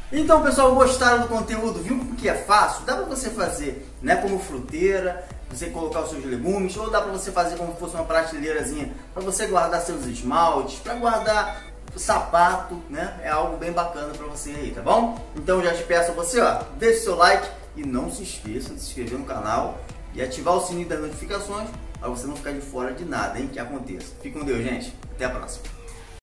Então, pessoal, gostaram do conteúdo? Viu que é fácil? Dá para você fazer, né, como fruteira, você colocar os seus legumes, ou dá para você fazer como se fosse uma prateleirazinha para você guardar seus esmaltes, para guardar sapato, né? É algo bem bacana para você aí, tá bom? Então já te peço a você, ó, deixe seu like e não se esqueça de se inscrever no canal e ativar o sininho das notificações para você não ficar de fora de nada, hein, que aconteça. Fique com Deus, gente. Até a próxima.